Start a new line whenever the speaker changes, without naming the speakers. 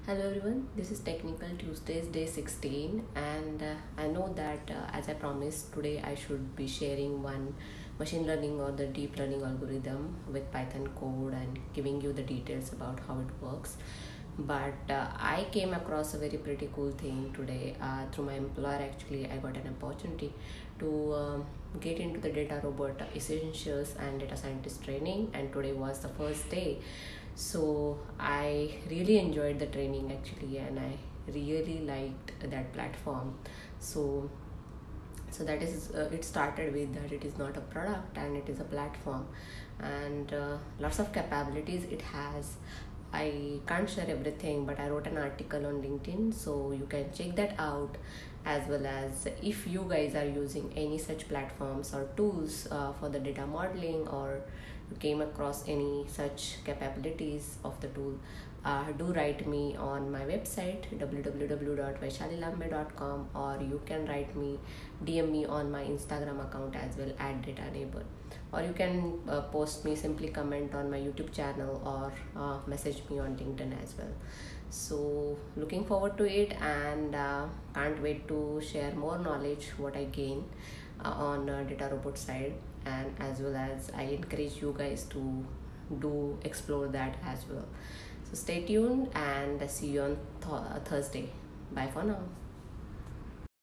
Hello everyone, this is Technical Tuesdays day 16 and I know that as I promised today I should be sharing one machine learning or the deep learning algorithm with Python code and giving you the details about how it works. But I came across a very pretty cool thing today through my employer. Actually, I got an opportunity to get into the data robot essentials and data scientist training, and today was the first day. So I really enjoyed the training actually, and I really liked that platform. So that is it started with that it is not a product and it is a platform, and lots of capabilities it has. I can't share everything, but I wrote an article on LinkedIn, so you can check that out. As well as if you guys are using any such platforms or tools for the data modeling, or you came across any such capabilities of the tool, do write me on my website www.vaishalilambe.com, or you can write me, DM me on my Instagram account as well at data neighbor, or you can post me, simply comment on my YouTube channel, or message me on LinkedIn as well. So looking forward to it, and can't wait to share more knowledge what I gain on data robot side, and as well as I encourage you guys to do explore that as well. So stay tuned and see you on Thursday. Bye for now.